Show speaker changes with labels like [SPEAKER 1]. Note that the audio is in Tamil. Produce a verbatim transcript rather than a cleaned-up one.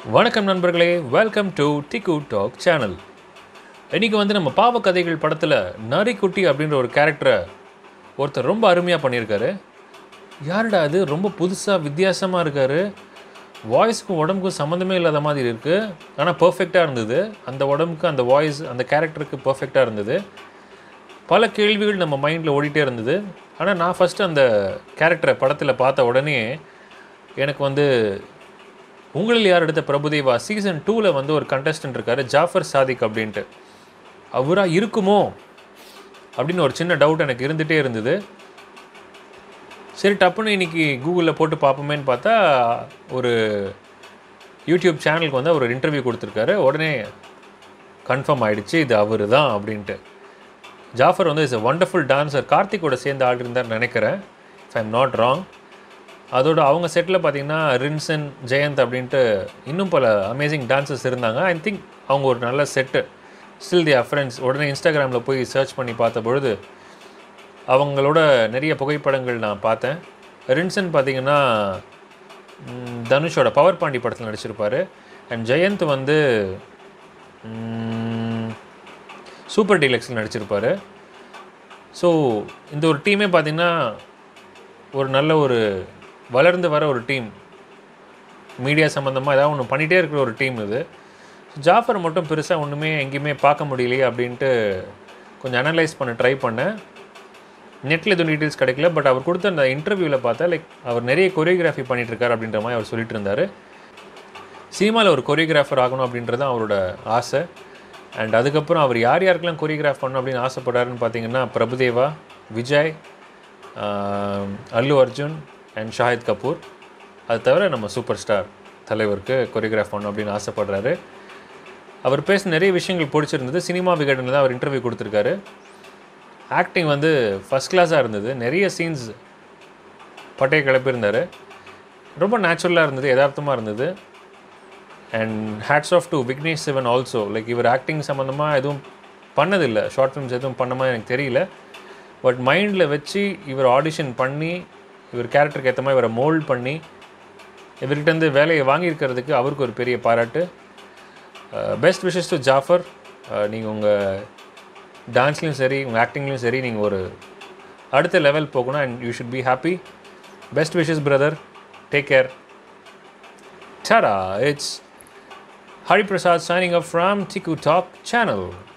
[SPEAKER 1] வணக்கம் நண்பர்களே, welcome to tikku talk channel. இன்றைக்கி வந்து நம்ம பாவ கதைகள் படத்தில் நரிக்குட்டி அப்படின்ற ஒரு கேரக்டரை ஒருத்தர் ரொம்ப அருமையாக பண்ணியிருக்காரு. யாருடா அது, ரொம்ப புதுசாக வித்தியாசமாக இருக்கார், வாய்ஸுக்கும் உடம்புக்கும் சம்மந்தமே இல்லாத மாதிரி இருக்குது, ஆனால் பர்ஃபெக்டாக இருந்தது. அந்த உடம்புக்கு அந்த வாய்ஸ் அந்த கேரக்டருக்கு பர்ஃபெக்டாக இருந்தது. பல கேள்விகள் நம்ம மைண்டில் ஓடிட்டே இருந்தது. ஆனால் நான் ஃபஸ்ட்டு அந்த கேரக்டரை படத்தில் பார்த்த உடனே எனக்கு வந்து உங்களில் யார் எடுத்த பிரபுதேவா சீசன் டூவில் வந்து ஒரு கண்டஸ்டன்ட் இருக்கார், ஜாஃபர் சாதிக் அப்படின்ட்டு. அவராக இருக்குமோ அப்படின்னு ஒரு சின்ன டவுட் எனக்கு இருந்துகிட்டே இருந்தது. சரி, டப்புன்னு இன்றைக்கி கூகுளில் போட்டு பார்ப்போமேன்னு பார்த்தா ஒரு யூடியூப் சேனலுக்கு வந்து அவர் இன்டர்வியூ கொடுத்துருக்காரு. உடனே கன்ஃபார்ம் ஆகிடுச்சு, இது அவர் தான் அப்படின்ட்டு. ஜாஃபர் வந்து இஸ் எ வண்டர்ஃபுல் டான்ஸர். கார்த்திக்கோட சேர்ந்து ஆள் இருந்தார் நினைக்கிறேன், if I am not wrong. அதோட அவங்க செட்டில் பார்த்திங்கன்னா ரின்சன், ஜெயந்த் அப்படின்ட்டு இன்னும் பல அமேசிங் டான்சர்ஸ் இருந்தாங்க. ஐ திங்க் அவங்க ஒரு நல்ல set. Still they are friends. உடனே இன்ஸ்டாகிராமில் போய் சர்ச் பண்ணி பார்த்த பொழுது அவங்களோட நிறைய புகைப்படங்கள் நான் பார்த்தேன். ரின்சன் பார்த்திங்கன்னா தனுஷோட பவர் பாண்டி படத்தில் நடிச்சிருப்பார். அண்ட் ஜெயந்த் வந்து சூப்பர் டீலக்ஸில் நடிச்சிருப்பார். ஸோ இந்த ஒரு டீமே பார்த்திங்கன்னா ஒரு நல்ல ஒரு வளர்ந்து வர ஒரு டீம், மீடியா சம்மந்தமாக ஏதாவது ஒன்று பண்ணிகிட்டே இருக்கிற ஒரு டீம் இது. ஜாஃபர் மட்டும் பெருசாக ஒன்றுமே எங்கேயுமே பார்க்க முடியலையே அப்படின்ட்டு கொஞ்சம் அனலைஸ் பண்ண ட்ரை பண்ணேன். நெட்டில் எதுவும் டீட்டெயில்ஸ் கிடைக்கல. பட் அவர் கொடுத்த அந்த இன்டர்வியூவில் பார்த்தா லைக் அவர் நிறைய கொரியோகிராஃபி பண்ணிகிட்ருக்கார் அப்படின்ற மாதிரி அவர் சொல்லிட்டு இருந்தார். சினிமாவில் ஒரு கொரியோகிராஃபர் ஆகணும் அப்படின்றது தான் அவரோட ஆசை. அண்ட் அதுக்கப்புறம் அவர் யார் யாருக்கெல்லாம் கொரியோகிராஃப் பண்ணணும் அப்படின்னு ஆசைப்படாருன்னு பார்த்தீங்கன்னா பிரபுதேவா, விஜய், அல்லு அர்ஜுன் அண்ட் ஷாஹித் கபூர். அது தவிர நம்ம சூப்பர் ஸ்டார் தலைவருக்கு கொரியோகிராஃப் பண்ணணும் அப்படின்னு ஆசைப்படுறாரு. அவர் பேச நிறைய விஷயங்கள் பிடிச்சிருந்தது. சினிமா விகடனில் தான் அவர் இன்டர்வியூ கொடுத்துருக்காரு. ஆக்டிங் வந்து ஃபஸ்ட் கிளாஸாக இருந்தது. நிறைய சீன்ஸ் பட்டையை கிளப்பியிருந்தார். ரொம்ப நேச்சுரலாக இருந்தது, யதார்த்தமாக இருந்தது. And hats off to Vignesh Shivan also. Like இவர் ஆக்டிங் சம்மந்தமாக எதுவும் பண்ணதில்லை, ஷார்ட் ஃபிலிம்ஸ் எதுவும் பண்ண மாதிரி எனக்கு தெரியல. பட் மைண்டில் வச்சு இவர் ஆடிஷன் பண்ணி இவர் கேரக்டருக்கு ஏற்ற மாதிரி இவரை மோல்ட் பண்ணி இவர்கிட்டருந்து வேலையை வாங்கியிருக்கிறதுக்கு அவருக்கு ஒரு பெரிய பாராட்டு. Best wishes to Jafar. நீங்கள் உங்கள் டான்ஸ்லையும் சரி, உங்கள் ஆக்டிங்லேயும் சரி, நீங்கள் ஒரு அடுத்த லெவல் போகணும். And you should be happy. Best wishes brother. Take care. Tada! It's Hari Prasad signing off from Tiku Talk channel.